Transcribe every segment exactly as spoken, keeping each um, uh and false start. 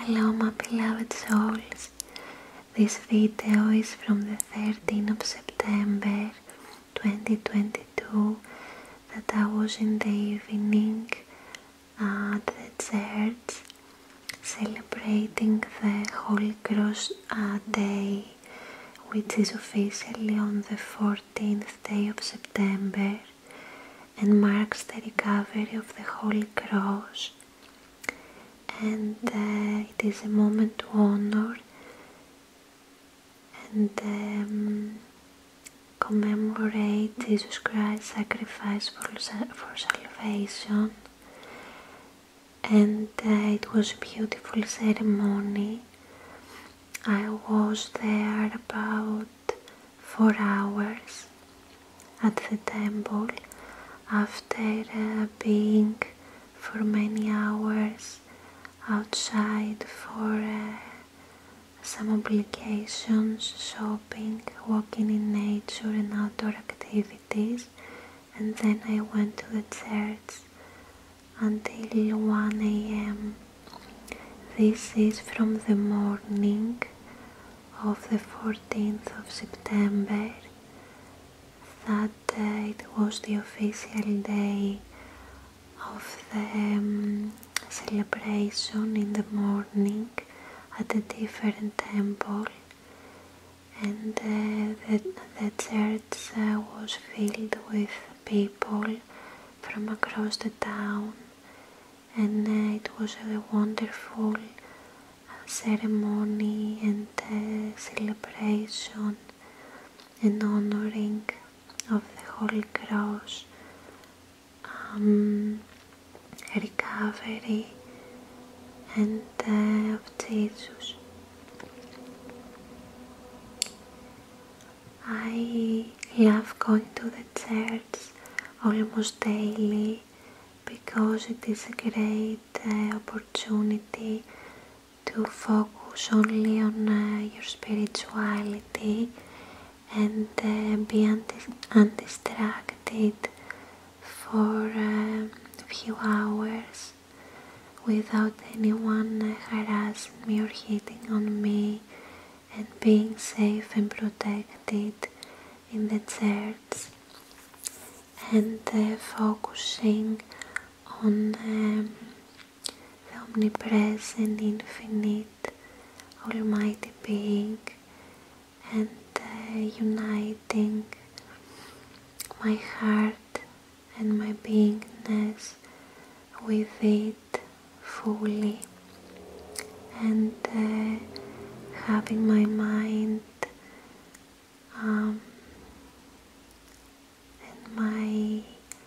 Hello my beloved souls, this video is from the thirteenth of September twenty twenty-two, that I was in the evening at the church celebrating the Holy Cross uh, Day, which is officially on the fourteenth day of September and marks the recovery of the Holy Cross. And uh, it is a moment to honor and um, commemorate Jesus Christ's sacrifice for, for salvation. And uh, it was a beautiful ceremony. I was there about four hours at the temple after uh, being for many hours outside for uh, some obligations, shopping, walking in nature and outdoor activities, and then I went to the church until one a m This is from the morning of the fourteenth of September, that uh, it was the official day of the um, celebration in the morning at a different temple, and uh, the, the church uh, was filled with people from across the town, and uh, it was a wonderful uh, ceremony and uh, celebration and honoring of the Holy Cross um, recovery and uh, of Jesus. I love going to the church almost daily because it is a great uh, opportunity to focus only on uh, your spirituality and uh, be undis- undistracted for uh, a few hours without anyone uh, harassing me or hitting on me, and being safe and protected in the church, and uh, focusing on um, the omnipresent, infinite, almighty being, and uh, uniting my heart and my beingness with it fully, and uh, having my mind um, and my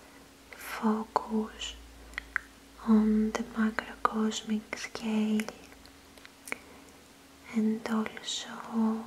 focus on the macrocosmic scale, and also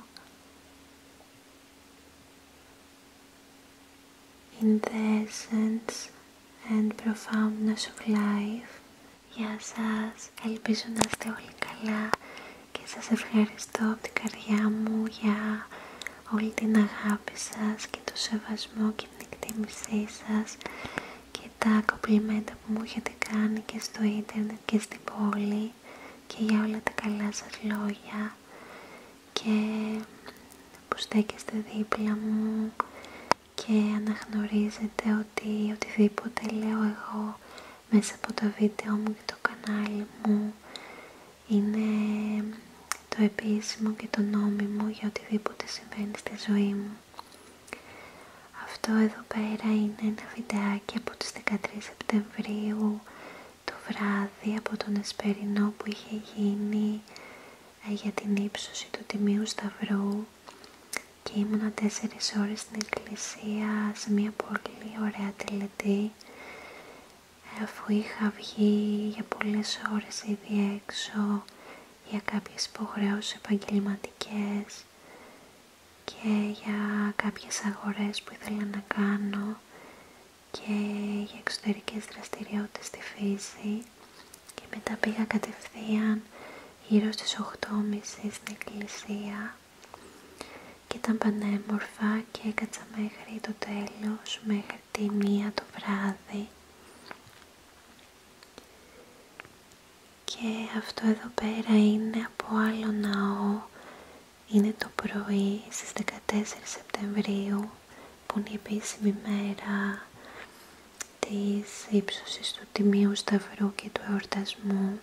in the essence and profoundness of life. Γεια σας, ελπίζω να είστε όλοι καλά και σας ευχαριστώ από την καρδιά μου για όλη την αγάπη σας και το σεβασμό και την εκτίμησή σας και τα κομπλιμέντα που μου έχετε κάνει και στο ίντερνετ και στην πόλη, και για όλα τα καλά σας λόγια και που στέκεστε δίπλα μου και αναγνωρίζετε ότι οτιδήποτε λέω εγώ μέσα από τα βίντεο μου και το κανάλι μου είναι το επίσημο και το νόμιμο για οτιδήποτε συμβαίνει στη ζωή μου. Αυτό εδώ πέρα είναι ένα βιντεάκι από τις δεκατρείς Σεπτεμβρίου το βράδυ, από τον Εσπερινό που είχε γίνει ε, για την ύψωση του Τιμίου Σταυρού, και ήμουνα τέσσερις ώρες στην εκκλησία σε μια πολύ ωραία τελετή, αφού είχα βγει για πολλές ώρες ήδη έξω για κάποιες υποχρεώσεις επαγγελματικές και για κάποιες αγορές που ήθελα να κάνω και για εξωτερικές δραστηριότητες στη φύση, και μετά πήγα κατευθείαν γύρω στις οκτώ και μισή στην εκκλησία και ήταν πανέμορφα και έκατσα μέχρι το τέλος, μέχρι τη μία το βράδυ. Και Και αυτό εδώ πέρα είναι από άλλο ναό. Είναι το πρωί στις δεκατέσσερις Σεπτεμβρίου, που είναι η επίσημη μέρα της ύψωσης του Τιμίου Σταυρού και του εορτασμού.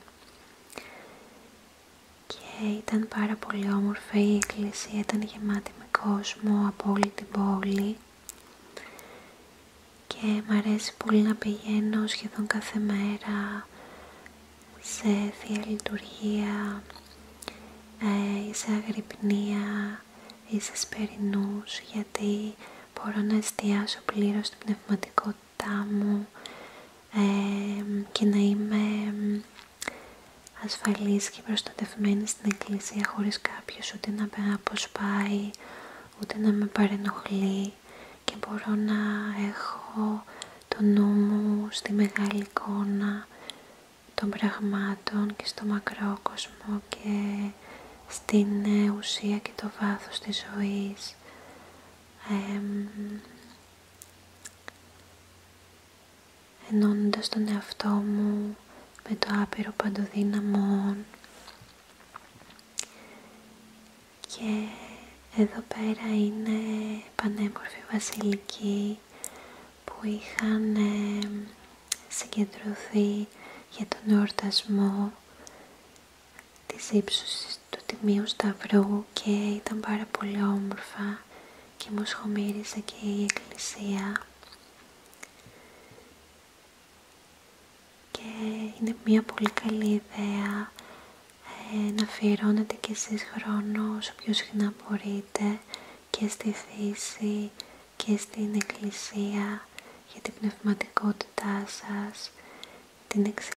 Και ήταν πάρα πολύ όμορφα, η εκκλησία ήταν γεμάτη με κόσμο από όλη την πόλη και μ' αρέσει πολύ να πηγαίνω σχεδόν κάθε μέρα σε θεία λειτουργία ε, ή σε αγρυπνία ή σε σπερινούς, γιατί μπορώ να εστιάσω πλήρως στην πνευματικότητά μου ε, και να είμαι ασφαλής και προστατευμένη στην εκκλησία χωρίς κάποιος ούτε να με αποσπάει ούτε να με παρενοχλεί, και μπορώ να έχω το νου μου στη μεγάλη εικόνα των πραγμάτων και στο μακρό κόσμο και στην ουσία και το βάθος της ζωής. Ε, ενώνοντας τον εαυτό μου με το άπειρο παντοδύναμο. Και εδώ πέρα είναι πανέμορφη βασιλική που είχαν ε, συγκεντρωθεί για τον εορτασμό της ύψωσης του Τιμίου Σταυρού και ήταν πάρα πολύ όμορφα και μου σχομύρισε και η εκκλησία. Και είναι μια πολύ καλή ιδέα ε, να αφιερώνετε κι εσείς χρόνο όσο πιο συχνά μπορείτε και στη θύση και στην εκκλησία για την πνευματικότητά σας, την